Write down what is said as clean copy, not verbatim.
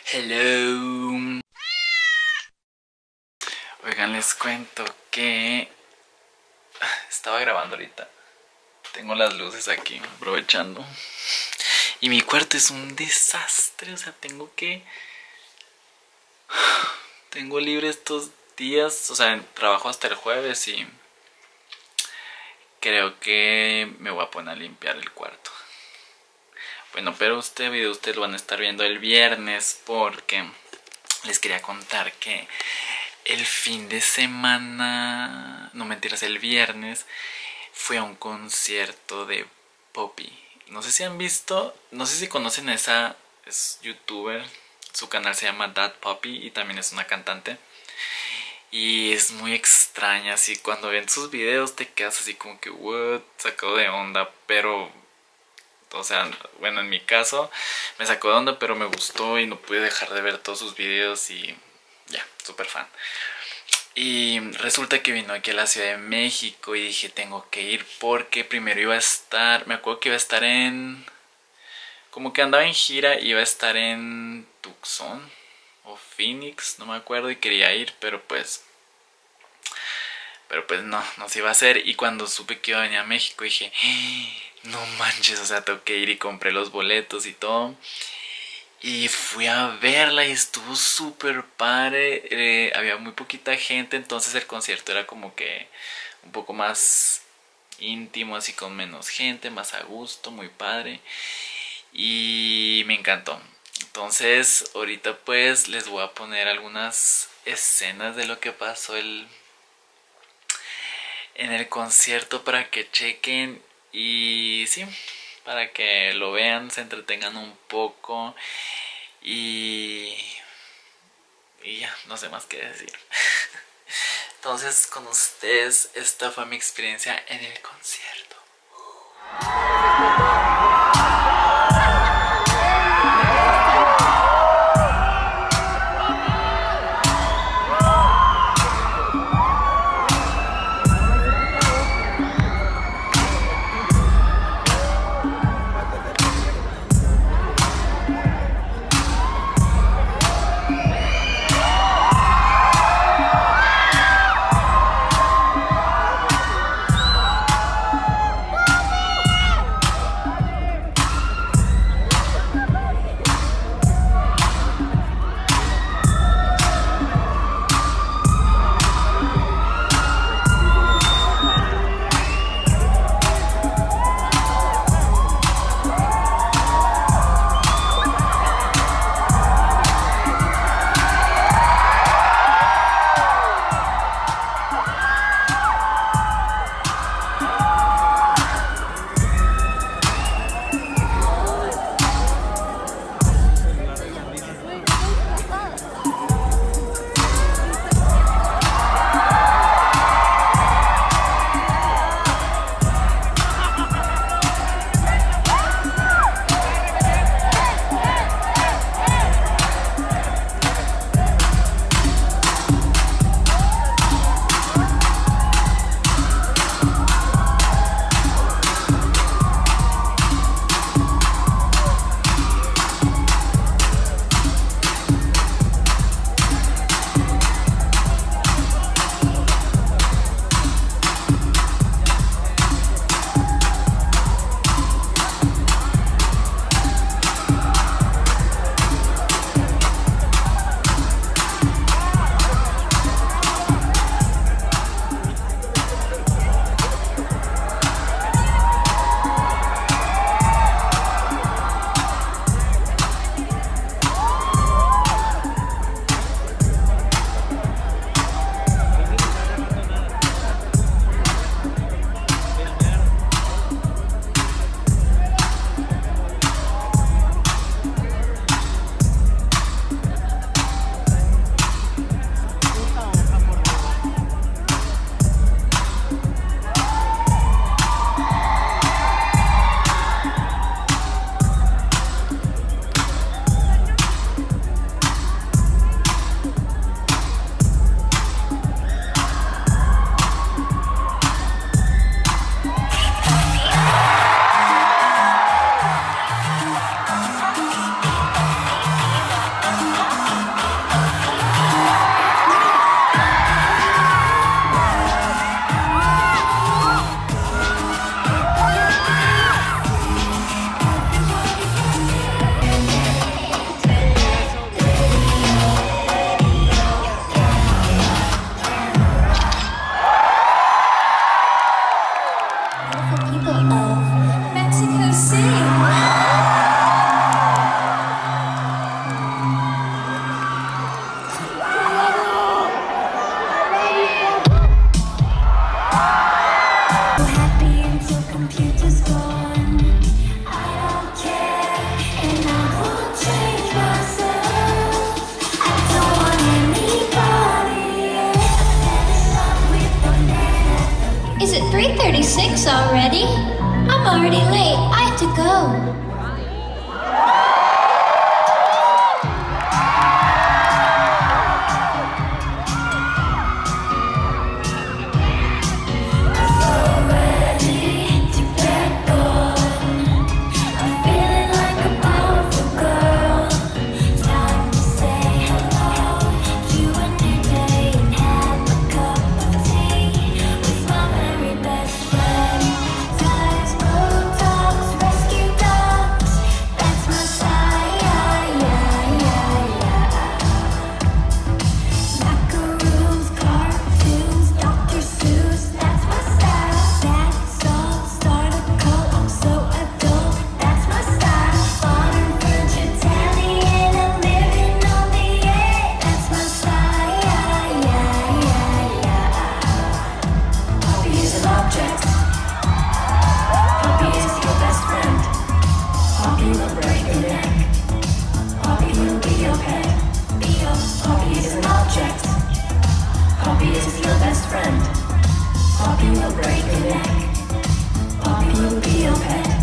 Hello. Oigan, les cuento que estaba grabando ahorita. Tengo las luces aquí, aprovechando. Y mi cuarto es un desastre. O sea, tengo libre estos días. O sea, trabajo hasta el jueves y creo que me voy a poner a limpiar el cuarto. Bueno, pero este video ustedes lo van a estar viendo el viernes porque les quería contar que el fin de semana, no mentiras, el viernes fui a un concierto de Poppy. No sé si han visto, no sé si conocen a esa, es youtuber, su canal se llama That Poppy y también es una cantante. Y es muy extraña, así cuando ven sus videos te quedas así como que what, sacado de onda, pero o sea, bueno, en mi caso me sacó de onda, pero me gustó y no pude dejar de ver todos sus videos y ya, súper fan. Y resulta que vino aquí a la Ciudad de México y dije tengo que ir porque primero iba a estar, me acuerdo que iba a estar como que andaba en gira, iba a estar en Tucson o Phoenix, no me acuerdo, y quería ir, pero pues no se iba a hacer. Y cuando supe que iba a venir a México dije, no manches, o sea, tengo que ir, y compré los boletos y todo. Y fui a verla y estuvo súper padre. Había muy poquita gente, entonces el concierto era como que un poco más íntimo, así con menos gente, más a gusto, muy padre. Y me encantó. Entonces ahorita pues les voy a poner algunas escenas de lo que pasó en el concierto para que chequen y sí, para que lo vean, se entretengan un poco y ya, no sé más qué decir. Entonces con ustedes esta fue mi experiencia en el concierto. 6 already? I'm already late. I have to go. Poppy is your best friend. Poppy will break your neck. Poppy will be your pet.